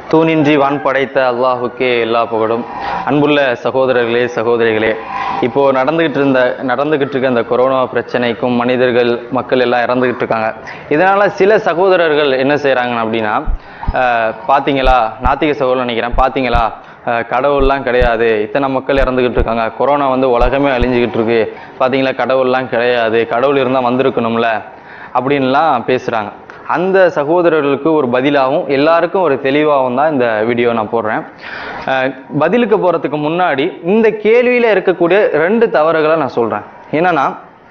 தூணின்றி வான் படைத்த அல்லாஹுக்கே எல்லா புகழும். அன்புள்ள சகோதரர்களே சகோதரிகளே, இப்போது நடந்துக்கிட்டு இருக்க அந்த கொரோனா பிரச்சனைக்கும் மக்கள் எல்லாம் இறந்துக்கிட்டு இருக்காங்க. இதனால் சில சகோதரர்கள் என்ன செய்கிறாங்க அப்படின்னா, பார்த்தீங்களா, நாத்திக சகோதரர் நினைக்கிறேன், பார்த்தீங்களா கடவுள்லாம் கிடையாது, இத்தனை மக்கள் இறந்துக்கிட்டு இருக்காங்க, கொரோனா உலகமே அழிஞ்சிக்கிட்டு இருக்கு, பார்த்தீங்களா கடவுள்லாம் கிடையாது, கடவுள் இருந்தால் வந்திருக்கணும்ல அப்படின்லாம் பேசுகிறாங்க. அந்த சகோதரர்களுக்கு ஒரு பதிலாகவும் எல்லாருக்கும் ஒரு தெளிவாகவும் தான் இந்த வீடியோ நான் போடுறேன். பதிலுக்கு போகிறதுக்கு முன்னாடி இந்த கேள்வியில் இருக்கக்கூடிய 2 தவறுகளை நான் சொல்கிறேன். என்னன்னா,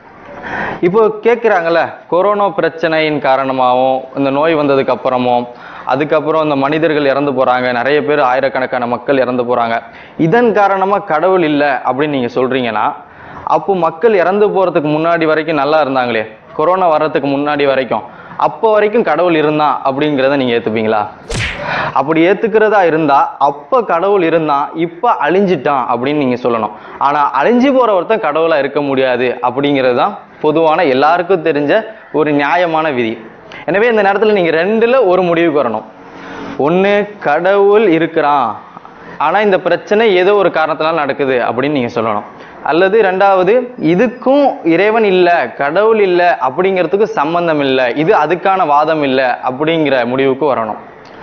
இப்போ கேட்குறாங்கல்ல, கொரோனா பிரச்சனையின் காரணமாகவும் இந்த நோய் வந்ததுக்கு அப்புறமும் அதுக்கப்புறம் இந்த மனிதர்கள் இறந்து போகிறாங்க, நிறைய பேர் ஆயிரக்கணக்கான மக்கள் இறந்து போகிறாங்க, இதன் காரணமாக கடவுள் இல்லை அப்படின்னு நீங்கள் சொல்கிறீங்கன்னா, அப்போ மக்கள் இறந்து போகிறதுக்கு முன்னாடி வரைக்கும் நல்லா இருந்தாங்களே, கொரோனா வர்றதுக்கு முன்னாடி வரைக்கும், அப்போ வரைக்கும் கடவுள் இருந்தான் அப்படிங்கிறத நீங்கள் ஏற்றுப்பீங்களா? அப்படி ஏற்றுக்கிறதா இருந்தால் அப்போ கடவுள் இருந்தான், இப்போ அழிஞ்சிட்டான் அப்படின்னு நீங்கள் சொல்லணும். ஆனால் அழிஞ்சு போகிற ஒருத்தன் கடவுளாக இருக்க முடியாது அப்படிங்கிறது தான் பொதுவான எல்லாருக்கும் தெரிஞ்ச ஒரு நியாயமான விதி. எனவே இந்த நேரத்தில் நீங்கள் 2ல் ஒரு முடிவுக்கு வரணும். ஒன்று, கடவுள் இருக்கிறான், ஆனால் இந்த பிரச்சனை ஏதோ ஒரு காரணத்தினால நடக்குது அப்படின்னு நீங்கள் சொல்லணும். அல்லது 2வது, இதுக்கும் இறைவன் இல்லை, கடவுள் இல்லை அப்படிங்கிறதுக்கு சம்பந்தம் இல்லை, இது அதுக்கான வாதம் இல்லை அப்படிங்கிற முடிவுக்கு வரணும்.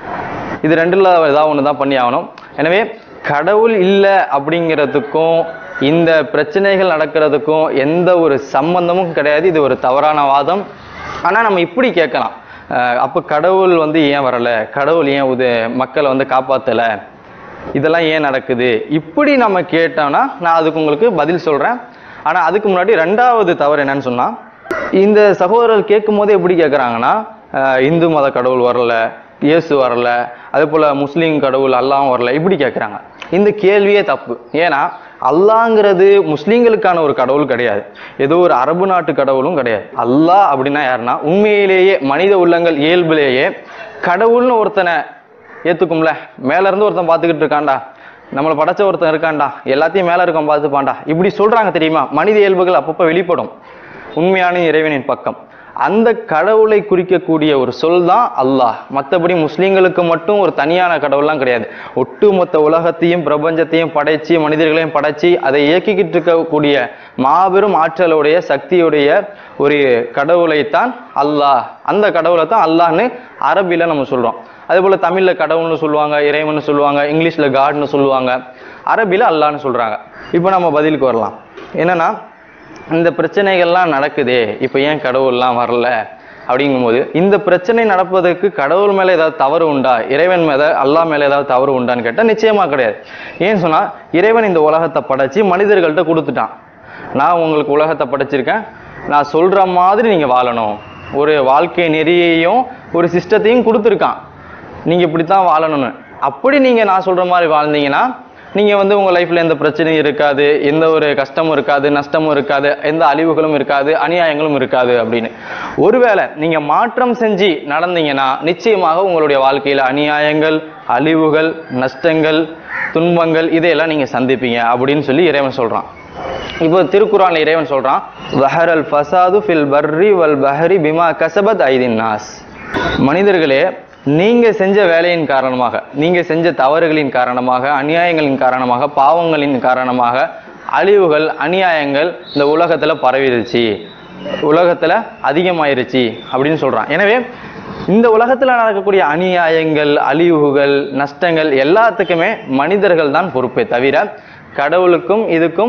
இது 2ல் ஏதாவது ஒன்று தான் பண்ணி ஆகணும். எனவே கடவுள் இல்லை அப்படிங்கிறதுக்கும் இந்த பிரச்சனைகள் நடக்கிறதுக்கும் எந்த ஒரு சம்பந்தமும் கிடையாது, இது ஒரு தவறான வாதம். ஆனால் நம்ம இப்படி கேட்கலாம், அப்போ கடவுள் ஏன் வரலை, கடவுள் ஏன் மக்களை காப்பாற்றலை, இதெல்லாம் ஏன் நடக்குது, இப்படி நம்ம கேட்டோம்னா நான் அதுக்கு உங்களுக்கு பதில் சொல்கிறேன். ஆனால் அதுக்கு முன்னாடி 2வது தவறு என்னன்னு சொன்னால், இந்த சகோதரர்கள் கேட்கும் போதே எப்படி கேட்குறாங்கன்னா, இந்து மத கடவுள் வரல, இயேசு வரல, அதே போல் முஸ்லீம் கடவுள் அல்லாஹ் வரல, இப்படி கேட்குறாங்க. இந்த கேள்வியே தப்பு. ஏன்னா அல்லாங்கிறது முஸ்லீம்களுக்கான ஒரு கடவுள் கிடையாது, ஏதோ ஒரு அரபு நாட்டு கடவுளும் கிடையாது. அல்லாஹ் அப்படின்னா யாருன்னா, உண்மையிலேயே மனித உள்ளங்கள் இயல்பிலேயே கடவுள்னு ஒருத்தனை ஏற்றுக்கும்ல, மேலேருந்து ஒருத்தன் பார்த்துக்கிட்டு இருக்காண்டா, நம்மளை படைச்ச ஒருத்தன் இருக்காண்டா, எல்லாத்தையும் மேலே இருக்கான் பார்த்துப்பாண்டா, இப்படி சொல்கிறாங்க தெரியுமா. மனித இயல்புகள் அப்பப்போ வெளிப்படும் உண்மையான இறைவனின் பக்கம். அந்த கடவுளை குறிக்கக்கூடிய ஒரு சொல் தான் அல்லாஹ். மற்றபடி முஸ்லீம்களுக்கு மட்டும் ஒரு தனியான கடவுள்லாம் கிடையாது. ஒட்டுமொத்த உலகத்தையும் பிரபஞ்சத்தையும் படைச்சி மனிதர்களையும் படைச்சி அதை இயக்கிக்கிட்டு இருக்கக்கூடிய மாபெரும் ஆற்றலுடைய சக்தியுடைய ஒரு கடவுளைத்தான் அல்லாஹ். அந்த கடவுளை தான் அல்லாஹ்னு அரபியில் நம்ம சொல்கிறோம். அதே போல் தமிழில் கடவுள்னு சொல்லுவாங்க, இறைவன் சொல்லுவாங்க, இங்கிலீஷில் காட்னு சொல்லுவாங்க, அரபியில் அல்லாஹ்னு சொல்கிறாங்க. இப்போ நம்ம பதிலுக்கு வரலாம். என்னன்னா, இந்த பிரச்சனைகள்லாம் நடக்குதே, இப்போ ஏன் கடவுள்லாம் வரல அப்படிங்கும்போது, இந்த பிரச்சனை நடப்பதற்கு கடவுள் மேலே ஏதாவது தவறு உண்டா, இறைவன் மேலே அல்லாஹ் மேலே ஏதாவது தவறு உண்டான்னு கேட்டால் நிச்சயமாக கிடையாது. ஏன்னு சொன்னால், இறைவன் இந்த உலகத்தை படைச்சி மனிதர்கள்ட்ட கொடுத்துட்டான். நான் உங்களுக்கு உலகத்தை படைச்சிருக்கேன், நான் சொல்கிற மாதிரி நீங்கள் வாழணும், ஒரு வாழ்க்கை நெறியையும் ஒரு சிஸ்டத்தையும் கொடுத்துருக்கான், நீங்கள் இப்படித்தான் வாழணும்னு. அப்படி நீங்கள் நான் சொல்கிற மாதிரி வாழ்ந்தீங்கன்னா நீங்கள் உங்கள் லைஃப்பில் எந்த பிரச்சனையும் இருக்காது, எந்த ஒரு கஷ்டமும் இருக்காது, நஷ்டமும் இருக்காது, எந்த அழிவுகளும் இருக்காது, அநியாயங்களும் இருக்காது அப்படின்னு. ஒருவேளை நீங்கள் மாற்றம் செஞ்சு நடந்தீங்கன்னா நிச்சயமாக உங்களுடைய வாழ்க்கையில் அநியாயங்கள், அழிவுகள், நஷ்டங்கள், துன்பங்கள் இதையெல்லாம் நீங்கள் சந்திப்பீங்க அப்படின்னு சொல்லி இறைவன் சொல்கிறான். இப்போ திருக்குர்ஆன்ல இறைவன் சொல்கிறான், ஸஹரல் ஃபஸாது ஃபில் பர்ரி வல் பஹரி பிமா கஸபத் ஐதின் நாஸ். மனிதர்களே, நீங்கள் செஞ்ச வேலையின் காரணமாக, நீங்கள் செஞ்ச தவறுகளின் காரணமாக, அநியாயங்களின் காரணமாக, பாவங்களின் காரணமாக அழிவுகள், அநியாயங்கள் இந்த உலகத்தில் பரவிடுச்சு, உலகத்தில் அதிகமாயிருச்சு அப்படின்னு சொல்கிறான். எனவே இந்த உலகத்தில் நடக்கக்கூடிய அநியாயங்கள், அழிவுகள், நஷ்டங்கள் எல்லாத்துக்குமே மனிதர்கள் தான் பொறுப்பே தவிர கடவுளுக்கும் இதுக்கும்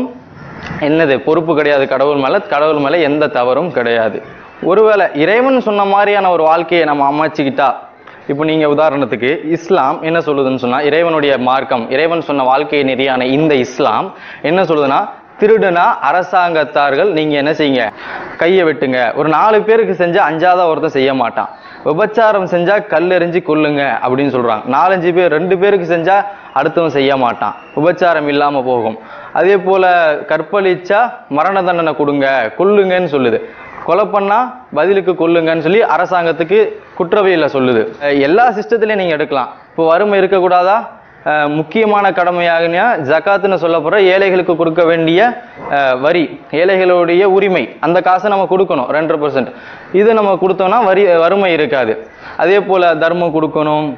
பொறுப்பு கிடையாது. கடவுள் மேலே எந்த தவறும் கிடையாது. ஒருவேளை இறைவன் சொன்ன மாதிரியான ஒரு வாழ்க்கையை நம்ம அமைச்சுக்கிட்டா, இப்போ நீங்கள் உதாரணத்துக்கு இஸ்லாம் என்ன சொல்லுதுன்னு சொன்னால், இறைவனுடைய மார்க்கம், இறைவன் சொன்ன வாழ்க்கை நெறியான இந்த இஸ்லாம் என்ன சொல்லுதுன்னா, திருடுனா அரசாங்கத்தார்கள் நீங்கள் என்ன செய்யுங்க, கையை வெட்டுங்க. ஒரு 4 பேருக்கு செஞ்சால் 5ஆவதா ஒருத்தன் செய்ய மாட்டான். விபச்சாரம் செஞ்சால் கல்லெறிஞ்சு கொல்லுங்க அப்படின்னு சொல்கிறாங்க. 4-5 பேர், 2 பேருக்கு செஞ்சால் அடுத்தவன் செய்ய மாட்டான், விபச்சாரம் இல்லாமல் போகும். அதே போல் கற்பழிச்சா மரண தண்டனை கொடுங்க, கொல்லுங்கன்னு சொல்லுது. கொலை பண்ணா பதிலுக்கு கொல்லுங்கன்னு சொல்லி அரசாங்கத்துக்கு குற்றவியலை சொல்லுது. எல்லா சிஸ்டத்திலையும் நீங்கள் எடுக்கலாம். இப்போ வறுமை இருக்கக்கூடாதா, முக்கியமான கடமையாக ஜகாத்துன்னு சொல்லப்படுற ஏழைகளுக்கு கொடுக்க வேண்டிய வரி, ஏழைகளுடைய உரிமை, அந்த காசை நம்ம கொடுக்கணும் 2%. இது நம்ம கொடுத்தோம்னா வறுமை இருக்காது. அதே போல் தர்மம் கொடுக்கணும்,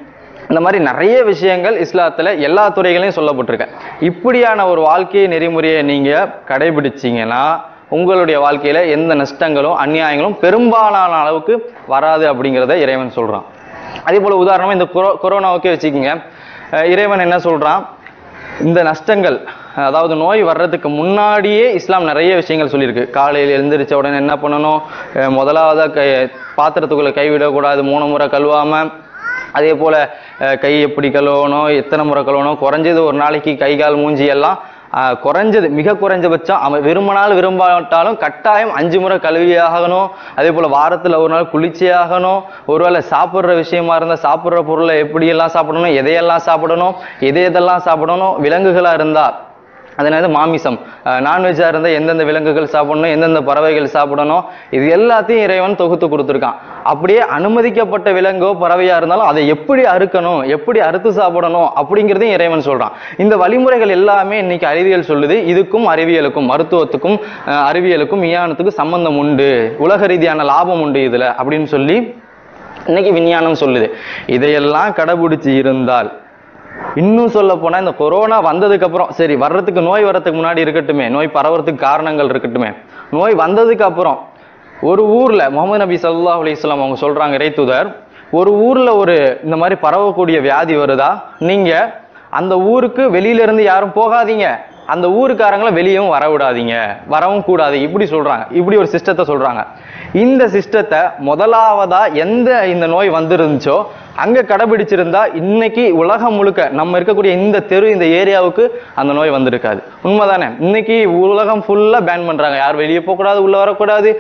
இந்த மாதிரி நிறைய விஷயங்கள் இஸ்லாத்துல எல்லா துறைகளையும் சொல்லப்பட்டிருக்கு. இப்படியான ஒரு வாழ்க்கை நெறிமுறையை நீங்க கடைபிடிச்சீங்கன்னா உங்களுடைய வாழ்க்கையில எந்த நஷ்டங்களும் அநியாயங்களும் பெரும்பாலான அளவுக்கு வராது அப்படிங்கிறத இறைவன் சொல்றான். அதே போல உதாரணமா இந்த கொரோனாவுக்கே வச்சுக்கோங்க. இறைவன் என்ன சொல்றான், இந்த நஷ்டங்கள் அதாவது நோய் வர்றதுக்கு முன்னாடியே இஸ்லாம் நிறைய விஷயங்கள் சொல்லியிருக்கு. காலையில் எழுந்திரிச்ச உடனே என்ன பண்ணணும், முதலாவதா பாத்திரத்துக்குள்ள கைவிடக்கூடாது, 3 முறை கழுவாம, அதே போல கை எப்படி கழுவணும், எத்தனை முறை கழுவணும், குறைஞ்சது ஒரு நாளைக்கு கை கால் மூஞ்சி எல்லாம் குறைஞ்சது மிக குறைஞ்சபட்சம் அவன் விரும்பினாலும் விரும்பாட்டாலும் கட்டாயம் 5 முறை கழுவியே ஆகணும். அதே போல வாரத்துல ஒரு நாள் குளிச்சே ஆகணும். ஒருவேளை சாப்பிட்ற விஷயமா இருந்தா சாப்பிட்ற பொருளை எப்படியெல்லாம் சாப்பிடணும், எதையெல்லாம் சாப்பிடணும், எதெல்லாம் சாப்பிடணும், விலங்குகளா இருந்தா அதனால மாமிசம், நான்வெஜ்ஜா இருந்தால் எந்தெந்த விலங்குகள் சாப்பிடணும், எந்தெந்த பறவைகள் சாப்பிடணும், இது எல்லாத்தையும் இறைவன் தொகுத்து கொடுத்துருக்கான். அப்படியே அனுமதிக்கப்பட்ட விலங்கோ பறவையா இருந்தாலும் அதை எப்படி அறுக்கணும், எப்படி அறுத்து சாப்பிடணும் அப்படிங்கிறதையும் இறைவன் சொல்றான். இந்த வழிமுறைகள் எல்லாமே இன்னைக்கு அறிவியல் சொல்லுது. இதுக்கும் அறிவியலுக்கும், மருத்துவத்துக்கும் அறிவியலுக்கும் விஞ்ஞானத்துக்கும் சம்பந்தம் உண்டு, உலக ரீதியான லாபம் உண்டு இதுல அப்படின்னு சொல்லி இன்னைக்கு விஞ்ஞானம் சொல்லுது. இதையெல்லாம் கடைபிடிச்சு இருந்தால், இன்னும் சொல்ல போனா இந்த கொரோனா வந்ததுக்கு அப்புறம் சரி, வர்றதுக்கு நோய் வர்றதுக்கு முன்னாடி இருக்கட்டுமே, நோய் பரவறதுக்கு காரணங்கள் இருக்கட்டுமே, நோய் வந்ததுக்கு அப்புறம் ஒரு ஊர்ல முகமது நபி ஸல்லல்லாஹு அலைஹி வஸல்லம் அவங்க சொல்றாங்க, இறைத்தூதர், ஒரு ஊர்ல ஒரு இந்த மாதிரி பரவக்கூடிய வியாதி வருதா, நீங்க அந்த ஊருக்கு வெளியில இருந்து யாரும் போகாதீங்க, அந்த ஊருக்காரங்களை வெளியவும் வர விடாதீங்க, வரவும் கூடாது, இப்படி சொல்றாங்க. இப்படி ஒரு சிஸ்டத்தை சொல்றாங்க. இந்த சிஸ்டத்தை முதலாவதா எந்த இந்த நோய் வந்துருந்துச்சோ அங்க கடைபிடிச்சிருந்தா இன்னைக்கு உலகம் முழுக்க நம்ம இருக்கக்கூடிய இந்த தெரு, இந்த ஏரியாவுக்கு அந்த நோய் வந்திருக்காது. உண்மைதானே? இன்னைக்கு உலகம் ஃபுல்லா பேன் பண்றாங்க, யார் வெளியே போகக்கூடாது, உள்ள வரக்கூடாது,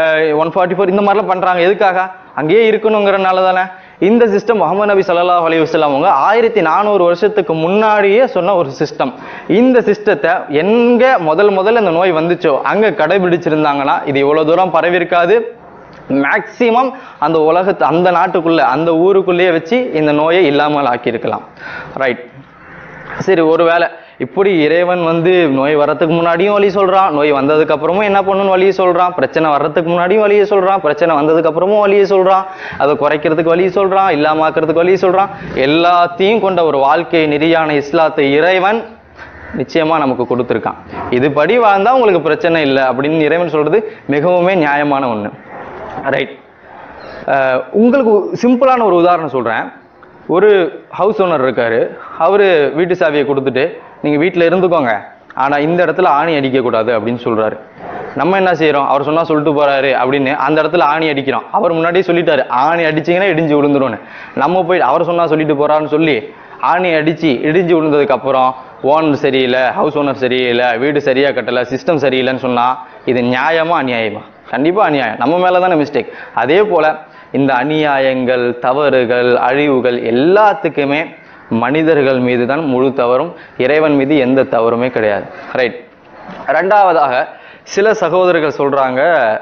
144 இந்த மாதிரிலாம் பண்றாங்க. எதுக்காக? அங்கேயே இருக்கணுங்கிறனால தானே. இந்த சிஸ்டம் முஹம்மது நபி ஸல்லல்லாஹு அலைஹி வஸல்லம் அவங்க 1400 வருஷத்துக்கு முன்னாடியே சொன்ன ஒரு சிஸ்டம். இந்த சிஸ்டத்தை எங்க முதல்ல இந்த நோய் வந்துச்சோ அங்க கடைபிடிச்சிருந்தாங்கன்னா இது இவ்வளவு தூரம் பரவிருக்காது. மேக்சிமம் அந்த உலகத்து அந்த நாட்டுக்குள்ள அந்த ஊருக்குள்ளேயே வச்சு இந்த நோயை இல்லாமல் ஆக்கியிருக்கலாம். ரைட், சரி, ஒருவேளை இப்படி இறைவன் நோய் வர்றதுக்கு முன்னாடியும் வழி சொல்றான், நோய் வந்ததுக்கு அப்புறமும் என்ன பண்ணணும்னு வழியை சொல்றான், பிரச்சனை வர்றதுக்கு முன்னாடியும் வழியை சொல்றான், பிரச்சனை வந்ததுக்கு அப்புறமும் வழியை சொல்றான், அதை குறைக்கிறதுக்கு வழியை சொல்றான், இல்லாமக்கிறதுக்கு வழியை சொல்றான். எல்லாத்தையும் கொண்ட ஒரு வாழ்க்கை நெறியான இஸ்லாத்தை இறைவன் நிச்சயமா நமக்கு கொடுத்துருக்கான். இதுபடி வாழ்ந்தா உங்களுக்கு பிரச்சனை இல்லை அப்படின்னு இறைவன் சொல்றது மிகவுமே நியாயமான ஒண்ணு. ரைட், உங்களுக்கு சிம்பிளான ஒரு உதாரணம் சொல்றேன். ஒரு ஹவுஸ் ஓனர் இருக்காரு, அவரு வீட்டு சாவியை கொடுத்துட்டு நீங்க வீட்டுல இருந்துக்கோங்க, ஆனா இந்த இடத்துல ஆணி அடிக்க கூடாது அப்படின்னு சொல்றாரு. நம்ம என்ன செய்யறோம், அவர் சொன்னா சொல்லிட்டு போறாரு அப்படின்னு அந்த இடத்துல ஆணி அடிக்கிறோம். அவர் முன்னாடியே சொல்லிட்டாரு, ஆணி அடிச்சீங்கன்னா இடிஞ்சு விழுந்துரும்னு. நம்ம போய் அவர் சொன்னா சொல்லிட்டு போறாருன்னு சொல்லி ஆணி அடிச்சு இடிஞ்சு விழுந்ததுக்கு அப்புறம் ஓனர் சரியில்லை, ஹவுஸ் ஓனர் சரியில்லை, வீடு சரியா கட்டல, சிஸ்டம் சரியில்லைன்னு சொன்னா இது நியாயமா அநியாயமா? கண்டிப்பா அநியாயம், நம்ம மேலதானே மிஸ்டேக். அதே போல இந்த அநியாயங்கள், தவறுகள், அழிவுகள் எல்லாத்துக்குமே மனிதர்கள் மீது தான் முழு தவறும், இறைவன் மீது எந்த தவறுமே கிடையாது. ரைட், ரெண்டாவதாக சில சகோதரர்கள் சொல்றாங்க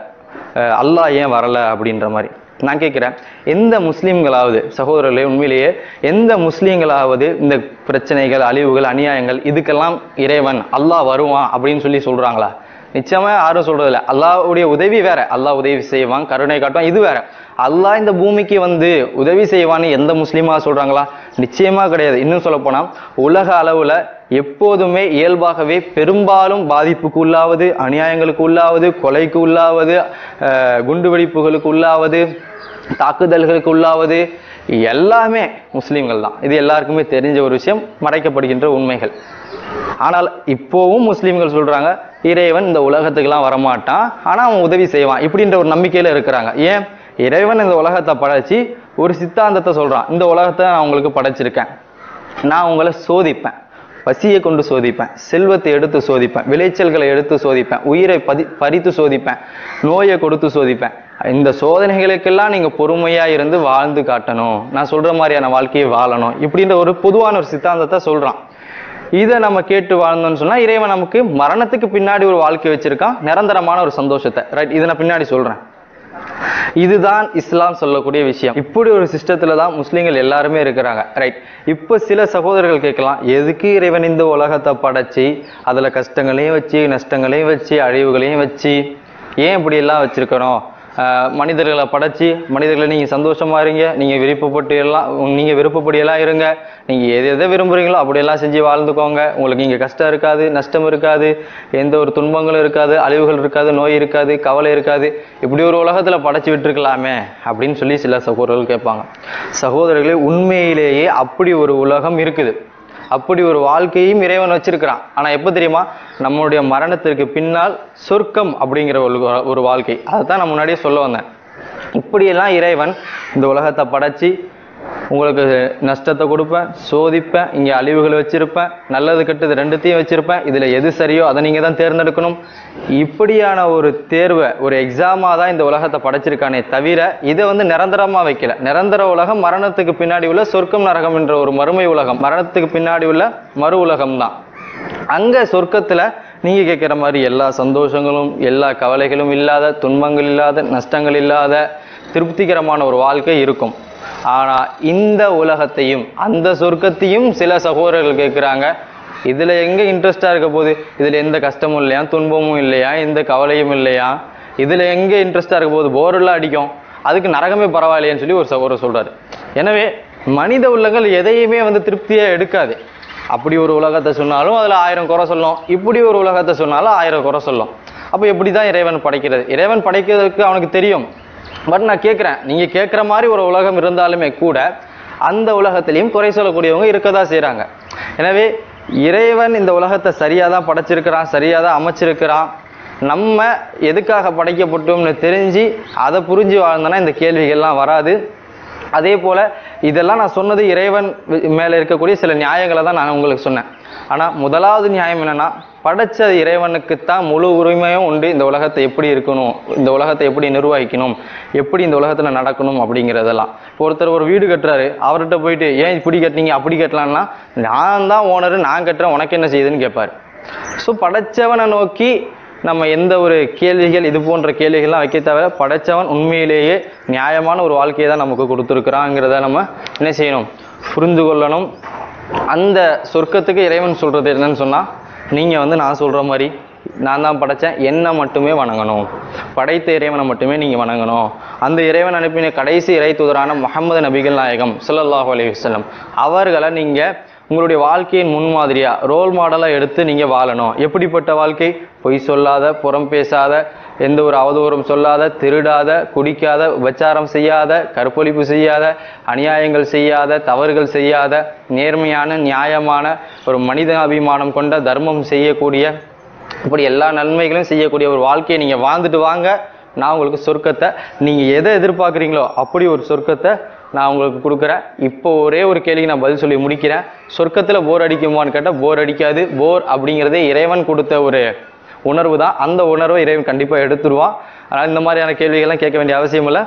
அல்லாஹ் ஏன் வரல அப்படின்ற மாதிரி. நான் கேட்கிறேன், எந்த முஸ்லீம்களாவது, சகோதரர்களே உண்மையிலேயே எந்த முஸ்லீம்களாவது இந்த பிரச்சனைகள், அழிவுகள், அநியாயங்கள் இதுக்கெல்லாம் இறைவன் அல்லாஹ் வருவான் அப்படின்னு சொல்லி சொல்றாங்களா? நிச்சயமா யாரும் சொல்றது இல்லை. அல்லாஹ்வுடைய உதவி வேற, அல்லாஹ் உதவி செய்வான், கருணை காட்டுவான், இது வேற. அல்லாஹ் இந்த பூமிக்கு உதவி செய்வான்னு எந்த முஸ்லீமா சொல்றாங்களா? நிச்சயமா கிடையாது. இன்னும் சொல்ல போனா உலக அளவுல எப்போதுமே இயல்பாகவே பெரும்பாலும் பாதிப்புக்கு உள்ளாவது, அநியாயங்களுக்கு உள்ளாவது, கொலைக்கு உள்ளாவது, குண்டுவெடிப்புகளுக்கு உள்ளாவது, தாக்குதல்களுக்கு உள்ளாவது எல்லாமே முஸ்லீம்கள் தான். இது எல்லாருக்குமே தெரிஞ்ச ஒரு விஷயம், மறைக்கப்படுகின்ற உண்மைகள். ஆனால் இப்போவும் முஸ்லீம்கள் சொல்றாங்க இறைவன் இந்த உலகத்துக்கெல்லாம் வரமாட்டான், ஆனா அவன் உதவி செய்வான் இப்படின்ற ஒரு நம்பிக்கையில இருக்கிறாங்க. ஏன்? இறைவன் இந்த உலகத்தை படைச்சு ஒரு சித்தாந்தத்தை சொல்றான், இந்த உலகத்தை நான் உங்களுக்கு படைச்சிருக்கேன், நான் உங்களை சோதிப்பேன், பசியை கொண்டு சோதிப்பேன், செல்வத்தை எடுத்து சோதிப்பேன், விளைச்சல்களை எடுத்து சோதிப்பேன், உயிரை பறித்து சோதிப்பேன், நோயை கொடுத்து சோதிப்பேன். இந்த சோதனைகளுக்கெல்லாம் நீங்க பொறுமையா இருந்து வாழ்ந்து காட்டணும், நான் சொல்ற மாதிரியான வாழ்க்கையை வாழணும் இப்படின்ற ஒரு பொதுவான ஒரு சித்தாந்தத்தை சொல்றான். இதை நம்ம கேட்டு வாழ்ந்தோம்னு சொன்னா இறைவன் நமக்கு மரணத்துக்கு பின்னாடி ஒரு வாழ்க்கை வச்சிருக்கான், நிரந்தரமான ஒரு சந்தோஷத்தை. ரைட், இதை நான் பின்னாடி சொல்றேன். இதுதான் இஸ்லாம் சொல்லக்கூடிய விஷயம். இப்படி ஒரு சிஸ்டத்துல தான் முஸ்லீம்கள் எல்லாருமே இருக்கிறாங்க. ரைட், இப்ப சில சகோதரர்கள் கேட்கலாம், எதுக்கு இறைவன் இந்த உலகத்தை படைச்சு அதுல கஷ்டங்களையும் வச்சு, நஷ்டங்களையும் வச்சு, அழிவுகளையும் வச்சு, ஏன் இப்படி எல்லாம் வச்சிருக்கணும்? மனிதர்களை படைச்சி மனிதர்களை நீங்கள் சந்தோஷமா இருங்க, நீங்கள் விருப்பப்படியெல்லாம் இருங்க, நீங்கள் எதை விரும்புகிறீங்களோ அப்படியெல்லாம் செஞ்சு வாழ்ந்துக்கோங்க, உங்களுக்கு இங்கே கஷ்டம் இருக்காது, நஷ்டம் இருக்காது, எந்த ஒரு துன்பங்களும் இருக்காது, அழிவுகள் இருக்காது, நோய் இருக்காது, கவலை இருக்காது, இப்படி ஒரு உலகத்தில் படைச்சி விட்டுருக்கலாமே அப்படின்னு சொல்லி சில சகோதரர்கள் கேட்பாங்க. சகோதரர்களே, உண்மையிலேயே அப்படி ஒரு உலகம் இருக்குது, அப்படி ஒரு வாழ்க்கையும் இறைவன் வச்சிருக்கிறான். ஆனால் எப்போ தெரியுமா? நம்மளுடைய மரணத்திற்கு பின்னால் சொர்க்கம் அப்படிங்கிற ஒரு வாழ்க்கை. அதைத்தான் நான் முன்னாடியே சொல்ல வந்தேன். இப்படியெல்லாம் இறைவன் இந்த உலகத்தை படைச்சி உங்களுக்கு நஷ்டத்தை கொடுப்பேன், சோதிப்பேன், இங்கே அழிவுகள் வச்சிருப்பேன், நல்லது கெட்டது ரெண்டுத்தையும் வச்சிருப்பேன், இதில் எது சரியோ அதை நீங்கள் தான் தேர்ந்தெடுக்கணும். இப்படியான ஒரு தேர்வை, ஒரு எக்ஸாமாக தான் இந்த உலகத்தை படைச்சிருக்கானே தவிர இதை நிரந்தரமாக வைக்கல. நிரந்தர உலகம் மரணத்துக்கு பின்னாடி உள்ள சொர்க்கம் நரகம் என்ற ஒரு மறுமை உலகம், மரணத்துக்கு பின்னாடி உள்ள மறு உலகம் தான். அங்கே சொர்க்கத்தில் நீங்கள் கேட்குற மாதிரி எல்லா சந்தோஷங்களும், எல்லா கவலைகளும் இல்லாத, துன்பங்கள் இல்லாத, நஷ்டங்கள் இல்லாத திருப்திகரமான ஒரு வாழ்க்கை இருக்கும். ஆனால் இந்த உலகத்தையும் அந்த சொர்க்கத்தையும் சில சகோதரர்கள் கேட்குறாங்க, இதில் எங்கே இன்ட்ரெஸ்டாக இருக்க போகுது, இதில் எந்த கஷ்டமும் இல்லையா, துன்பமும் இல்லையா, எந்த கவலையும் இல்லையா, இதில் எங்கே இன்ட்ரெஸ்டாக இருக்க போகுது, போரெல்லாம் அடிக்கும், அதுக்கு நரகமே பரவாயில்லையான்னு சொல்லி ஒரு சகோதரர் சொல்கிறாரு. எனவே மனித உள்ளங்கள் எதையுமே திருப்தியாக எடுக்காது. அப்படி ஒரு உலகத்தை சொன்னாலும் அதில் 1000 குறை சொல்லும், இப்படி ஒரு உலகத்தை சொன்னாலும் 1000 குறை சொல்லும். அப்போ எப்படி தான் இறைவன் படைக்கிறது? இறைவன் படைக்கிறதுக்கு அவனுக்கு தெரியும். பட் நான் கேட்குறேன், நீங்கள் கேட்குற மாதிரி ஒரு உலகம் இருந்தாலுமே கூட அந்த உலகத்திலையும் குறை சொல்லக்கூடியவங்க இருக்கதான் செய்கிறாங்க. எனவே இறைவன் இந்த உலகத்தை சரியாக தான் படைச்சிருக்கிறான், சரியாக தான் அமைச்சிருக்கிறான். நம்ம எதுக்காக படைக்கப்பட்டோம்னு தெரிஞ்சு அதை புரிஞ்சு வாழ்ந்தோன்னா இந்த கேள்விகள்லாம் வராது. அதே போல் இதெல்லாம் நான் சொன்னது இறைவன் மேலே இருக்கக்கூடிய சில நியாயங்களை தான் நான் உங்களுக்கு சொன்னேன். ஆனால் முதலாவது நியாயம் என்னென்னா, படைச்ச இறைவனுக்குத்தான் முழு உரிமையும் உண்டு. இந்த உலகத்தை எப்படி இருக்கணும், இந்த உலகத்தை எப்படி நிர்வகிக்கணும், எப்படி இந்த உலகத்தில் நடக்கணும் அப்படிங்கிறதெல்லாம். இப்போ ஒருத்தர் ஒரு வீடு கட்டுறாரு, அவர்கிட்ட போயிட்டு ஏன் இப்படி கட்டினீங்க அப்படி கட்டலான்னா, நான் தான் ஓனரு, நான் கட்டுறேன், உனக்கு என்ன செய்யுதுன்னு கேட்பார். ஸோ படைச்சவனை நோக்கி நம்ம எந்த ஒரு கேள்விகள், இது போன்ற கேள்விகள்லாம் வைக்க தவிர படைச்சவன் உண்மையிலேயே நியாயமான ஒரு வாழ்க்கையை தான் நமக்கு கொடுத்துருக்குறாங்கிறத நம்ம என்ன செய்யணும், புரிந்து கொள்ளணும். அந்த சொர்க்கத்துக்கு இறைவன் சொல்கிறது என்னன்னு சொன்னால், நீங்கள் நான் சொல்கிற மாதிரி நான் தான் படைத்தேன், என்னை மட்டுமே வணங்கணும், படைத்த இறைவனை மட்டுமே நீங்கள் வணங்கணும். அந்த இறைவன் அனுப்பின கடைசி இறை தூதரான முஹம்மது நபிகள் நாயகம் ஸல்லல்லாஹு அலைஹி வஸல்லம் அவர்களை நீங்கள் உங்களுடைய வாழ்க்கையின் முன்மாதிரியாக, ரோல் மாடலாக எடுத்து நீங்கள் வாழணும். எப்படிப்பட்ட வாழ்க்கை? பொய் சொல்லாத, புறம் பேசாத, எந்த ஒரு அவதூறும் சொல்லாத, திருடாத, குடிக்காத, உபச்சாரம் செய்யாத, கற்பொழிப்பு செய்யாத, அநியாயங்கள் செய்யாத, தவறுகள் செய்யாத, நேர்மையான நியாயமான ஒரு மனித அபிமானம் கொண்ட, தர்மம் செய்யக்கூடிய, இப்படி எல்லா நன்மைகளும் செய்யக்கூடிய ஒரு வாழ்க்கையை நீங்கள் வாழ்ந்துட்டு வாங்க. நான் உங்களுக்கு சொர்க்கத்தை, நீங்கள் எதை எதிர்பார்க்குறீங்களோ அப்படி ஒரு சொர்க்கத்தை நான் உங்களுக்கு கொடுக்குறேன். இப்போ ஒரே ஒரு கேள்விக்கு நான் பதில் சொல்லி முடிக்கிறேன். சொர்க்கத்தில் போர் அடிக்குமான்னு கேட்டால் போர் அடிக்காது. போர் அப்படிங்கிறதே இறைவன் கொடுத்த ஒரு உணர்வு தான். அந்த உணர்வை இறைவன் கண்டிப்பாக எடுத்துருவான். அதனால் இந்த மாதிரியான கேள்விகள்லாம் கேட்க வேண்டிய அவசியம் இல்லை.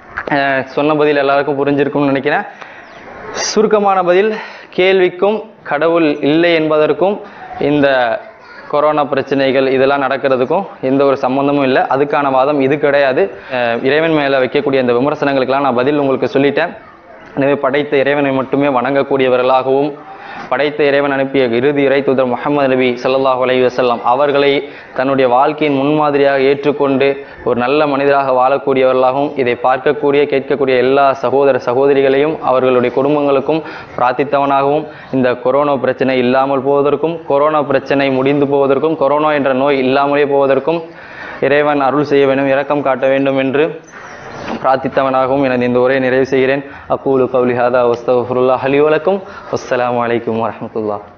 சொன்ன பதில் எல்லாருக்கும் புரிஞ்சிருக்கும்னு நினைக்கிறேன். சுருக்கமான பதில், கேள்விக்கும் கடவுள் இல்லை என்பதற்கும் இந்த கொரோனா பிரச்சனைகள் இதெல்லாம் நடக்கிறதுக்கும் எந்த ஒரு சம்மந்தமும் இல்லை. அதுக்கான வாதம் இது கிடையாது. இறைவன் மேலே வைக்கக்கூடிய இந்த விமர்சனங்களுக்கெல்லாம் நான் பதில் உங்களுக்கு சொல்லிட்டேன். எனவே படைத்த இறைவனை மட்டுமே வணங்கக்கூடியவர்களாகவும், படைத்த இறைவன் அனுப்பிய இறுதி இறை தூதர் முஹம்மது நபி ஸல்லல்லாஹு அலைஹி வஸல்லம் அவர்களை தன்னுடைய வாழ்க்கையின் முன்மாதிரியாக ஏற்றுக்கொண்டு ஒரு நல்ல மனிதராக வாழக்கூடியவர்களாகவும், இதை பார்க்கக்கூடிய கேட்கக்கூடிய எல்லா சகோதர சகோதரிகளையும் அவர்களுடைய குடும்பங்களுக்கும் பிரார்த்தித்தவனாகவும், இந்த கொரோனா பிரச்சனை இல்லாமல் போவதற்கும், கொரோனா பிரச்சனை முடிந்து போவதற்கும், கொரோனா என்ற நோய் இல்லாமலே போவதற்கும் இறைவன் அருள் செய்ய வேண்டும், இரக்கம் காட்ட வேண்டும் என்று பிரார்த்தித்தவனாகவும் எனது இந்த உரையை நிறைவு செய்கிறேன். அக்கூலு கௌலி ஹாதா வஸ்தக்ஃபிருல்லாஹ் லி வ லக்கும். அஸ்ஸலாமு அலைக்கும் வரஹ்மத்துல்லாஹ்.